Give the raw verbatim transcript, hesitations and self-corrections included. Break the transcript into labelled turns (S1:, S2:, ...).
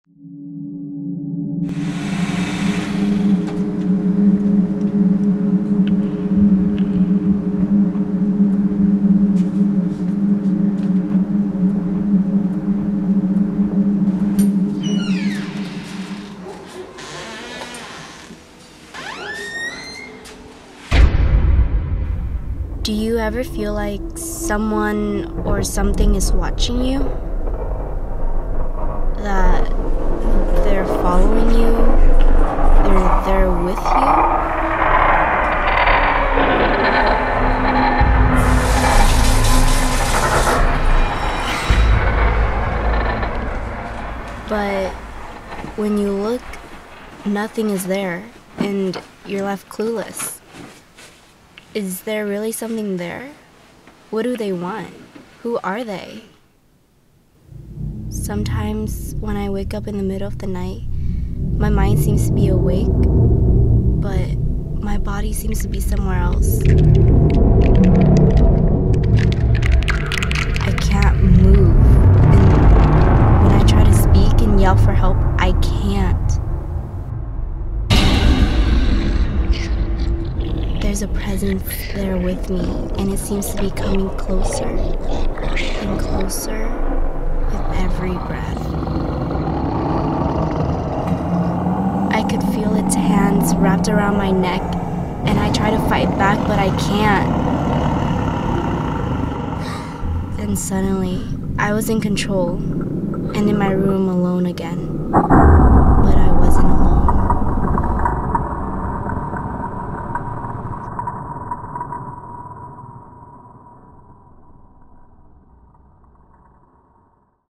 S1: Do you ever feel like someone or something is watching you? That they're following you? They're there with you? But when you look, nothing is there, and you're left clueless. Is there really something there? What do they want? Who are they? Sometimes when I wake up in the middle of the night, my mind seems to be awake, but my body seems to be somewhere else. I can't move, and when I try to speak and yell for help, I can't. There's a presence there with me, and it seems to be coming closer and closer with every breath. I could feel its hands wrapped around my neck, and I try to fight back, but I can't. Then suddenly, I was in control, and in my room alone again.